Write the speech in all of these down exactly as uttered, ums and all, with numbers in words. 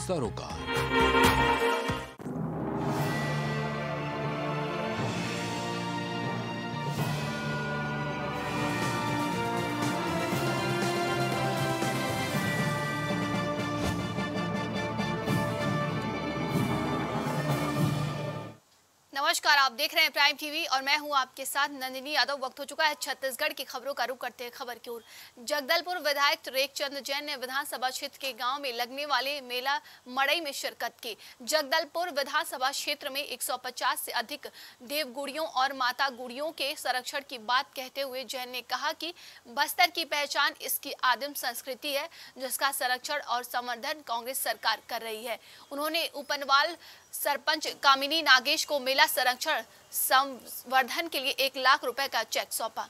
सरोकार। नमस्कार, आप देख रहे हैं प्राइम टीवी और मैं हूं आपके साथ नंदिनी यादव। वक्त हो चुका है छत्तीसगढ़ की खबरों का रुख करते हैं खबर की ओर। जगदलपुर विधायक रेखचंद जैन ने विधानसभा क्षेत्र के गांव में लगने वाले मेला मड़ई में शिरकत की। जगदलपुर विधानसभा क्षेत्र में एक सौ पचास से अधिक देवगुड़ियों और माता गुड़ियों के संरक्षण की बात कहते हुए जैन ने कहा कि बस्तर की पहचान इसकी आदिम संस्कृति है, जिसका संरक्षण और संवर्धन कांग्रेस सरकार कर रही है। उन्होंने उपनवाल सरपंच कामिनी नागेश को मेला संरक्षण संवर्धन के लिए एक लाख रुपए का चेक सौंपा।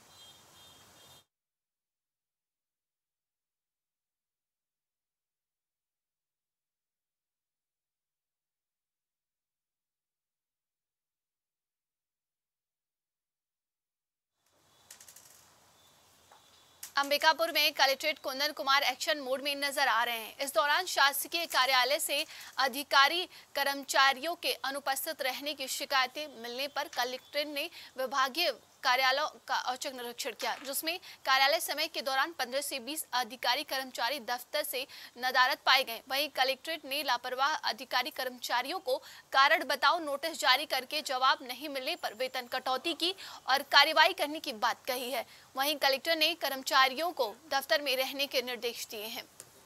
अंबिकापुर में collectorate Kundan Kumar action mode में नजर आ रहे हैं। इस दौरान शासकीय कार्यालय से अधिकारी कर्मचारियों के अनुपस्थित रहने की शिकायतें मिलने पर कलेक्ट्रेट ने विभागीय कार्यालयों का औचक निरीक्षण किया, जिसमें कार्यालय समय के दौरान पंद्रह से बीस अधिकारी कर्मचारी दफ्तर से नदारद पाए गए। वहीं कलेक्ट्रेट ने लापरवाह अधिकारी कर्मचारियों को कारण बताओ नोटिस जारी करके जवाब नहीं मिलने पर वेतन कटौती की और कार्रवाई करने की बात कही है। वहीं कलेक्टर ने कर्मचारियों को दफ्तर में रहने के निर्देश दिए हैं।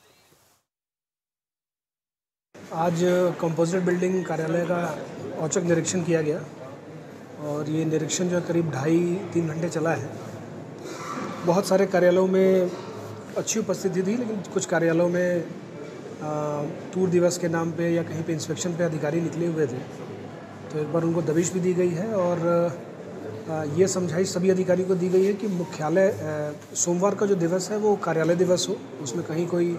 आज कंपोजिट बिल्डिंग कार्यालय का औचक निरीक्षण किया गया और ये निरीक्षण जो करीब ढाई तीन घंटे चला है। बहुत सारे कार्यालयों में अच्छी उपस्थिति थी, लेकिन कुछ कार्यालयों में टूर दिवस के नाम पे या कहीं पे इंस्पेक्शन पे अधिकारी निकले हुए थे, तो एक बार उनको दबिश भी दी गई है और ये समझाइश सभी अधिकारियों को दी गई है कि मुख्यालय सोमवार का जो दिवस है वो कार्यालय दिवस हो, उसमें कहीं कोई।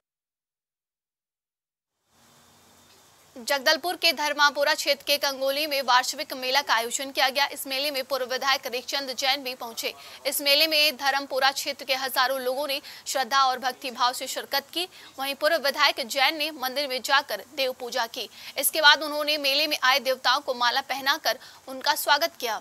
जगदलपुर के धर्मापुरा क्षेत्र के कंगोली में वार्षिक मेला का आयोजन किया गया। इस मेले में पूर्व विधायक रेखचंद जैन भी पहुंचे। इस मेले में धर्मपुरा क्षेत्र के हजारों लोगों ने श्रद्धा और भक्ति भाव से शिरकत की। वहीं पूर्व विधायक जैन ने मंदिर में जाकर देव पूजा की। इसके बाद उन्होंने मेले में आए देवताओं को माला पहनाकर उनका स्वागत किया।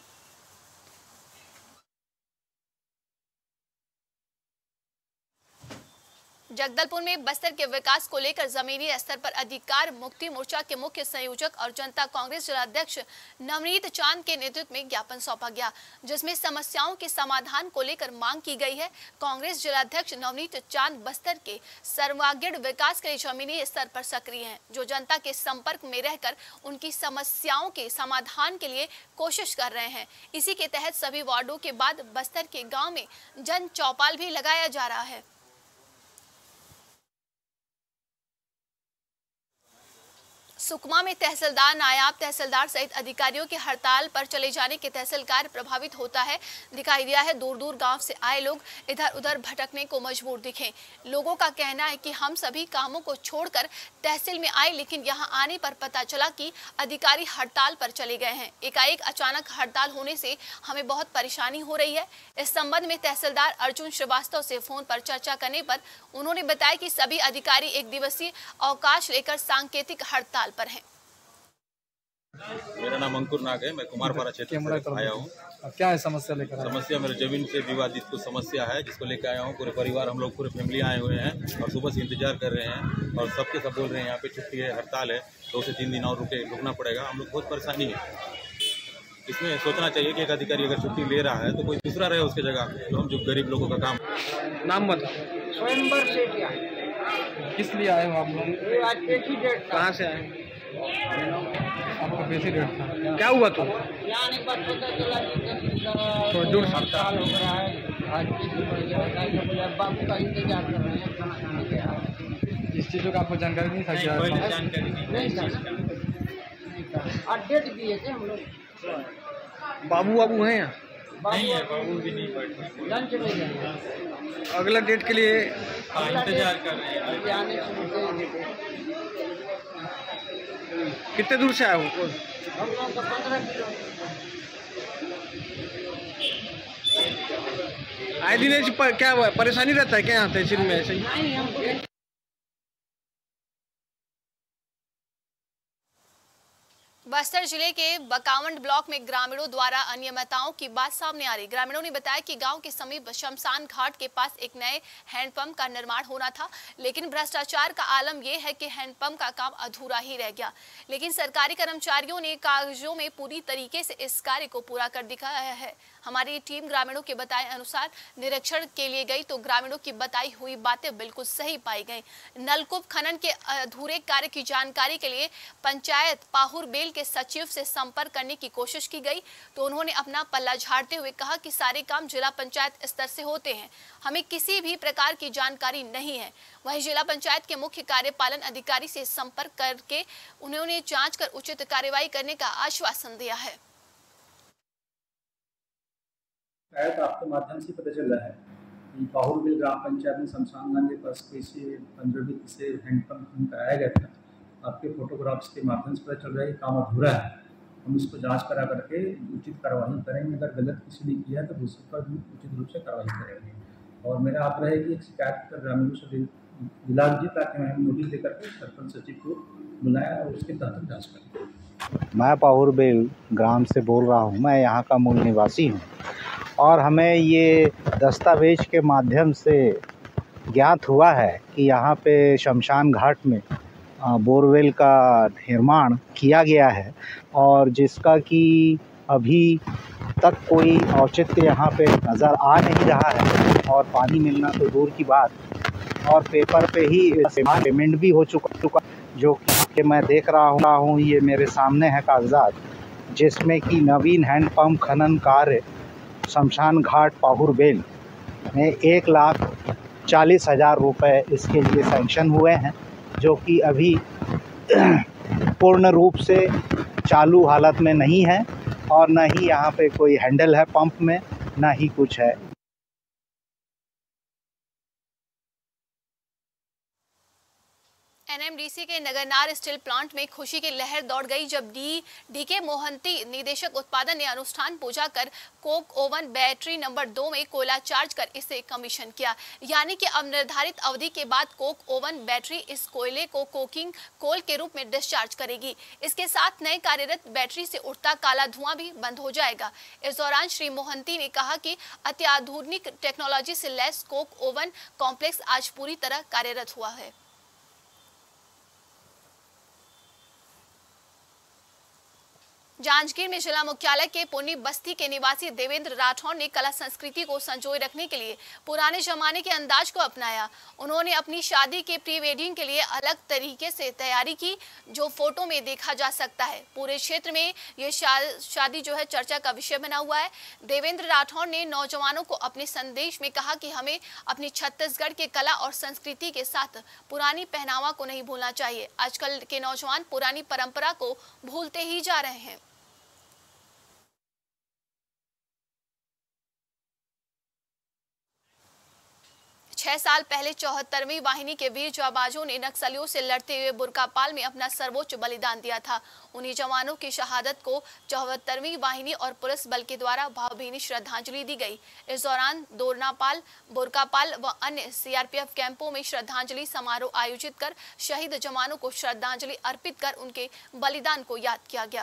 जगदलपुर में बस्तर के विकास को लेकर जमीनी स्तर पर अधिकार मुक्ति मोर्चा के मुख्य संयोजक और जनता कांग्रेस जिलाध्यक्ष नवनीत चांद के नेतृत्व में ज्ञापन सौंपा गया, जिसमें समस्याओं के समाधान को लेकर मांग की गई है। कांग्रेस जिलाध्यक्ष नवनीत चांद बस्तर के सर्वांगीण विकास के लिए जमीनी स्तर पर सक्रिय हैं, जो जनता के संपर्क में रहकर उनकी समस्याओं के समाधान के लिए कोशिश कर रहे हैं। इसी के तहत सभी वार्डों के बाद बस्तर के गाँव में जन चौपाल भी लगाया जा रहा है। सुकमा में तहसीलदार, नायब तहसीलदार सहित अधिकारियों के हड़ताल पर चले जाने के तहसील कार्य प्रभावित होता है दिखाई दिया है। दूर दूर गांव से आए लोग इधर उधर भटकने को मजबूर दिखे। लोगों का कहना है कि हम सभी कामों को छोड़कर तहसील में आए, लेकिन यहां आने पर पता चला कि अधिकारी हड़ताल पर चले गए हैं। एकाएक अचानक हड़ताल होने से हमें बहुत परेशानी हो रही है। इस संबंध में तहसीलदार अर्जुन श्रीवास्तव से फोन पर चर्चा करने पर उन्होंने बताया कि सभी अधिकारी एक दिवसीय अवकाश लेकर सांकेतिक हड़ताल पर हैं। मेरा नाम अंकुर नाग है, मैं कुमारपारा क्षेत्र से आया हूँ। क्या है समस्या लेकर? समस्या मेरे जमीन से विवादित कुछ समस्या है, जिसको लेकर आया हूँ। पूरे परिवार हम लोग पूरे फैमिली आए हुए हैं और सुबह से इंतजार कर रहे हैं और सबके सब बोल रहे हैं यहाँ पे छुट्टी है, हड़ताल है, दो से तीन दिन और रुके रुकना पड़ेगा। हम लोग बहुत परेशानी है। इसमें सोचना चाहिए कि एक अधिकारी अगर छुट्टी ले रहा है तो कोई दूसरा रहे उसकी जगह, तो हम जो गरीब लोगों का काम। नाम मत स्वयंवर सेठिया। किस लिए आए हो आप लोग? आज पेटी डेट। कहाँ से आए? आपका पेटी डेट था, क्या हुआ तो? आने के बाद पता चला कि थोड़ा दूर हड़ताल हो रहा है। आज बाबू का इंतजार कर रहे हैं, खाना खाने के बाद। इस चीज़ों का आपको जानकारी नहीं था? क्या जानकारी नहीं था। आज डेट दिए थे हम लोग। बाबू बाबू हैं यहाँ? नहीं है, बाबू भी नहीं बैठे, लंच में गए। अगला डेट के लिए इंतजार कर रहे हैं। आने से कितने दूर से आए हो? हम लोग तो पंद्रह किलो आए दिन ऐसी क्या परेशानी रहता है क्या यहाँ तहसील में? ऐसे ही नहीं हमको बस्तर जिले के बकावंड ब्लॉक में ग्रामीणों द्वारा अनियमितताओं की बात सामने आ रही। ग्रामीणों ने बताया कि गांव के समीप शमशान घाट के पास एक नए हैंडपंप का निर्माण होना था, लेकिन भ्रष्टाचार का आलम यह है कि हैंडपंप का काम अधूरा ही रह गया। लेकिन सरकारी कर्मचारियों ने कागजों में पूरी तरीके से इस कार्य को पूरा कर दिखाया है। हमारी टीम ग्रामीणों के बताए अनुसार निरीक्षण के लिए गई तो ग्रामीणों की बताई हुई बातें बिल्कुल सही पाई गई। नलकूप खनन के अधूरे कार्य की जानकारी के लिए पंचायत पाहुर बेल के सचिव से संपर्क करने की कोशिश की गई तो उन्होंने अपना पल्ला झाड़ते हुए कहा कि सारे काम जिला पंचायत स्तर से होते हैं, हमें किसी भी प्रकार की जानकारी नहीं है। वहीं जिला पंचायत के मुख्य कार्यपालन अधिकारी से संपर्क करके उन्होंने जांच कर उचित कार्रवाई करने का आश्वासन दिया है। शायद आपके माध्यम से पता चल रहा है कि पाहुर बिल ग्राम पंचायत में शमशान घाट के पास कैसे पंद्रह बीस से हैंडपंप कराया गया था। आपके फोटोग्राफ्स के माध्यम से पता चल रहा है कि काम अधूरा है। हम इसको जांच करा करके उचित कार्रवाई करेंगे। अगर गलत किसी ने किया तो दूसरे पर भी उचित रूप से कार्रवाई करेंगे। और मेरा आग्रह है कि एक शिकायत कर ग्रामीणों से दिला दीजिए ताकि मैं नोटिस देकर के सरपंच सचिव को बुलाया और उसके तहत जाँच करें। मैं पाहुर बेल ग्राम से बोल रहा हूँ। मैं यहाँ का मूल निवासी हूँ और हमें ये दस्तावेज के माध्यम से ज्ञात हुआ है कि यहाँ पे शमशान घाट में बोरवेल का निर्माण किया गया है और जिसका कि अभी तक कोई औचित्य यहाँ पे नज़र आ नहीं रहा है और पानी मिलना तो दूर की बात, और पेपर पे ही पेमेंट भी हो चुका चुका जो कि मैं देख रहा हूँ। ये मेरे सामने है कागजात जिसमें कि नवीन हैंडपंप खनन कार्य शमशान घाट पाहुर बेल में एक लाख चालीस हज़ार रुपये इसके लिए सैंक्शन हुए हैं, जो कि अभी पूर्ण रूप से चालू हालत में नहीं है और न ही यहाँ पे कोई हैंडल है पंप में, न ही कुछ है। एनएमडीसी के नगरनार स्टील प्लांट में खुशी की लहर दौड़ गई जब डी डीके मोहंती निदेशक उत्पादन ने अनुष्ठान पूजा कर कोक ओवन बैटरी नंबर दो में कोयला चार्ज कर इसे कमीशन किया। यानी कि अब निर्धारित अवधि के बाद कोक ओवन बैटरी इस कोयले को कोकिंग कोल के रूप में डिस्चार्ज करेगी। इसके साथ नए कार्यरत बैटरी से उठता काला धुआं भी बंद हो जाएगा। इस दौरान श्री मोहंती ने कहा कि अत्याधुनिक टेक्नोलॉजी से लैस कोक ओवन कॉम्प्लेक्स आज पूरी तरह कार्यरत हुआ है। जांजगीर में जिला मुख्यालय के पुनी बस्ती के निवासी देवेंद्र राठौर ने कला संस्कृति को संजोए रखने के लिए पुराने जमाने के अंदाज को अपनाया। उन्होंने अपनी शादी के प्री वेडिंग के लिए अलग तरीके से तैयारी की, जो फोटो में देखा जा सकता है। पूरे क्षेत्र में ये शा, शादी जो है चर्चा का विषय बना हुआ है। देवेंद्र राठौर ने नौजवानों को अपने संदेश में कहा कि हमें अपनी छत्तीसगढ़ के कला और संस्कृति के साथ पुरानी पहनावा को नहीं भूलना चाहिए। आजकल के नौजवान पुरानी परंपरा को भूलते ही जा रहे हैं। छह साल पहले चौहत्तरवीं वाहिनी के वीर जाबाजों ने नक्सलियों से लड़ते हुए बुरकापाल में अपना सर्वोच्च बलिदान दिया था। उन्हीं जवानों की शहादत को चौहत्तरवीं वाहिनी और पुलिस बल के द्वारा भावभीनी श्रद्धांजलि दी गई। इस दौरान दोरनापाल, बुरकापाल व अन्य सीआरपीएफ कैंपों में श्रद्धांजलि समारोह आयोजित कर शहीद जवानों को श्रद्धांजलि अर्पित कर उनके बलिदान को याद किया गया।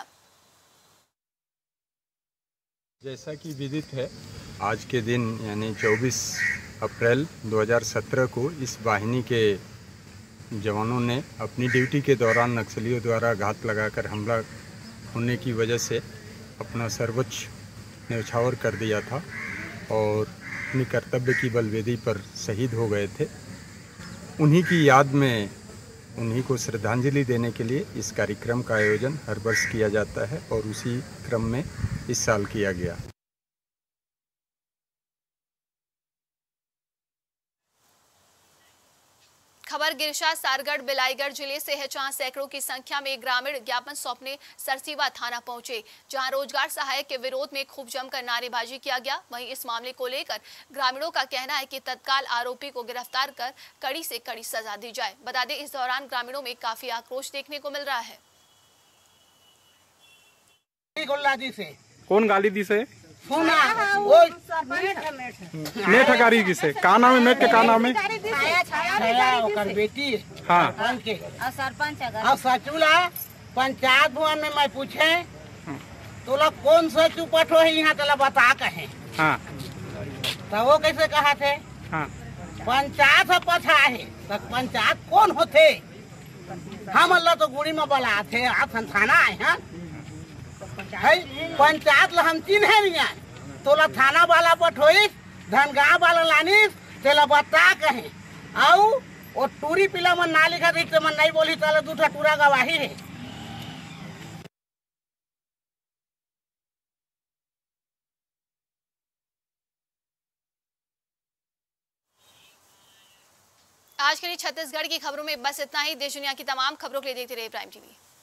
जैसा कि विदित है, आज के दिन यानी चौबीस अप्रैल दो हज़ार सत्रह को इस वाहिनी के जवानों ने अपनी ड्यूटी के दौरान नक्सलियों द्वारा घात लगाकर हमला होने की वजह से अपना सर्वोच्च न्यौछावर कर दिया था और अपनी कर्तव्य की बलवेदी पर शहीद हो गए थे। उन्हीं की याद में उन्हीं को श्रद्धांजलि देने के लिए इस कार्यक्रम का आयोजन हर वर्ष किया जाता है और उसी क्रम में इस साल किया गया। खबर गिरशा सारगढ़ बिलाईगढ़ जिले से है, जहां सैकड़ों की संख्या में ग्रामीण ज्ञापन सौंपने सरसीवा थाना पहुंचे, जहां रोजगार सहायक के विरोध में खूब जमकर नारेबाजी किया गया। वहीं इस मामले को लेकर ग्रामीणों का कहना है कि तत्काल आरोपी को गिरफ्तार कर कड़ी से कड़ी सजा दी जाए। बता दें, इस दौरान ग्रामीणों में काफी आक्रोश देखने को मिल रहा है। कौन गाली दी से? मेठ गाड़ी किसे? का नाम है मेठ के? का नाम है? बेटी हाँ सरपंच पंचायत भवन में मैं पूछे तो लोग कौन सा चुपट हो यहाँ तला बता कहे हाँ तो वो कैसे कहा थे हाँ पंचायत है पछा है तो पंचायत कौन होते हम अल्लाह तो गुड़ी में बोला थे आप थाना आए हैं है पंचायत ला हम चिन्ह है नहीं तो ला थाना वाला पठोई धनगाह वाला लानी तेला बता कहे आओ और टूरी पिला मन ना लिखा थी तो मन नहीं बोली तला दूसरा टूरा गवाही है। आज के लिए छत्तीसगढ़ की खबरों में बस इतना ही। देश दुनिया की तमाम खबरों के लिए देखते रहिए प्राइम टीवी।